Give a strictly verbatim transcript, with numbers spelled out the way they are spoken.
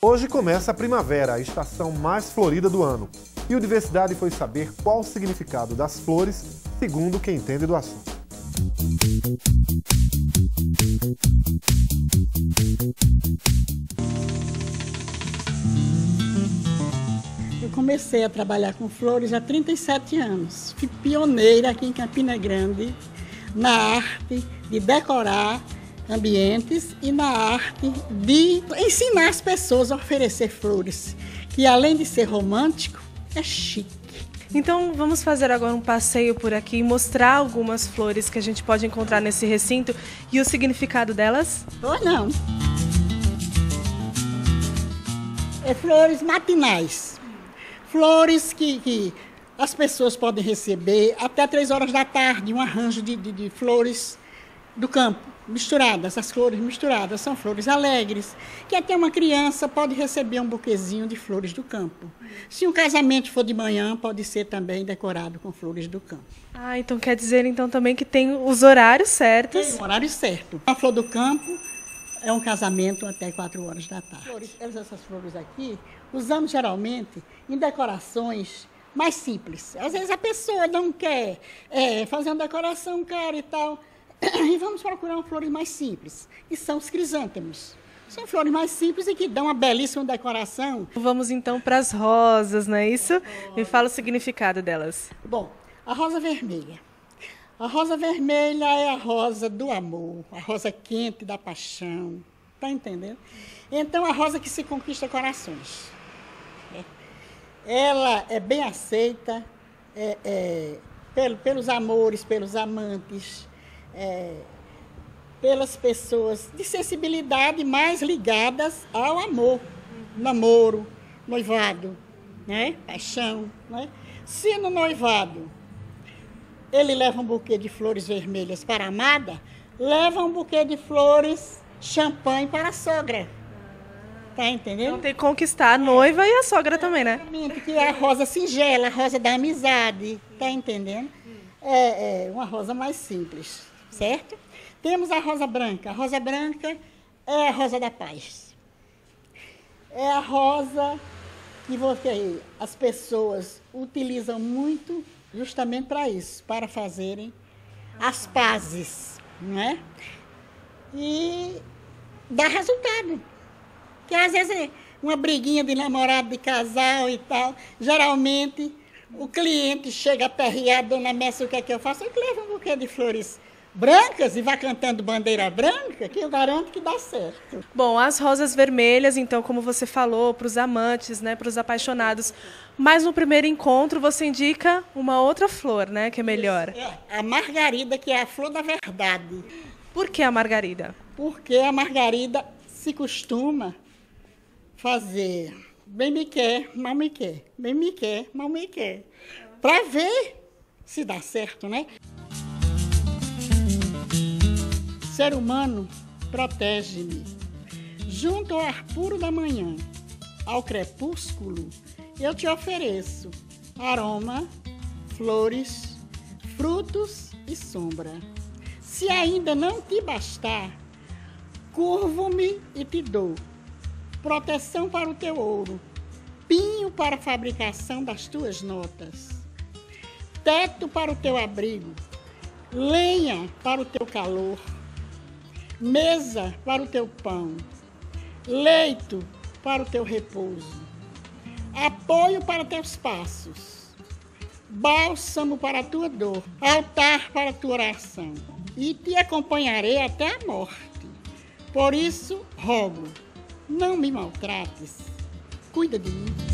Hoje começa a primavera, a estação mais florida do ano. E o Diversidade foi saber qual o significado das flores, segundo quem entende do assunto. Eu comecei a trabalhar com flores há trinta e sete anos. Fui pioneira aqui em Campina Grande na arte de decorar ambientes e na arte de ensinar as pessoas a oferecer flores, que além de ser romântico, é chique. Então vamos fazer agora um passeio por aqui e mostrar algumas flores que a gente pode encontrar nesse recinto e o significado delas? Ou não. É flores matinais. Flores que, que as pessoas podem receber até três horas da tarde, um arranjo de, de, de flores do campo, misturadas, as flores misturadas, são flores alegres, que até uma criança pode receber um buquezinho de flores do campo. Se um casamento for de manhã, pode ser também decorado com flores do campo. Ah, então quer dizer então também que tem os horários certos. Tem o horário certo. A flor do campo é um casamento até quatro horas da tarde. Flores, essas flores aqui, usamos geralmente em decorações mais simples. Às vezes a pessoa não quer é, fazer uma decoração cara e tal, e vamos procurar flores mais simples, que são os crisântemos. São flores mais simples e que dão uma belíssima decoração. Vamos então para as rosas, não é isso? Me fala o significado delas. Bom, a rosa vermelha. A rosa vermelha é a rosa do amor, a rosa quente da paixão. Está entendendo? Então, a rosa que se conquista corações. Ela é bem aceita é, é, pelo, pelos amores, pelos amantes, é, pelas pessoas de sensibilidade mais ligadas ao amor, namoro, noivado, né? Paixão. Né? Se no noivado ele leva um buquê de flores vermelhas para a amada, leva um buquê de flores champanhe para a sogra. Tá entendendo? Então tem que conquistar a noiva e a sogra também, né? Exatamente, que é a rosa singela, a rosa da amizade, tá entendendo? É, é uma rosa mais simples, certo? Temos a rosa branca. A rosa branca é a rosa da paz. É a rosa que você, as pessoas utilizam muito justamente para isso, para fazerem as pazes, não é? E dá resultado. Que às vezes uma briguinha de namorado, de casal e tal, geralmente o cliente chega aperreado, dona Messi, o que é que eu faço? Eu levo um buquê de flores brancas e vai cantando bandeira branca, que eu garanto que dá certo. Bom, as rosas vermelhas, então, como você falou, para os amantes, né, para os apaixonados. Mas no primeiro encontro você indica uma outra flor, né, que é melhor. É, a margarida, que é a flor da verdade. Por que a margarida? Porque a margarida se costuma fazer bem me quer, mal me quer, bem me quer, mal me quer, para ver se dá certo, né? Ser humano, protege-me. Junto ao ar puro da manhã, ao crepúsculo, eu te ofereço aroma, flores, frutos e sombra. Se ainda não te bastar, curvo-me e te dou proteção para o teu ouro, pinho para a fabricação das tuas notas, teto para o teu abrigo, lenha para o teu calor, mesa para o teu pão, leito para o teu repouso, apoio para teus passos, bálsamo para a tua dor, altar para a tua oração, e te acompanharei até a morte. Por isso, rogo, não me maltrates, cuida de mim.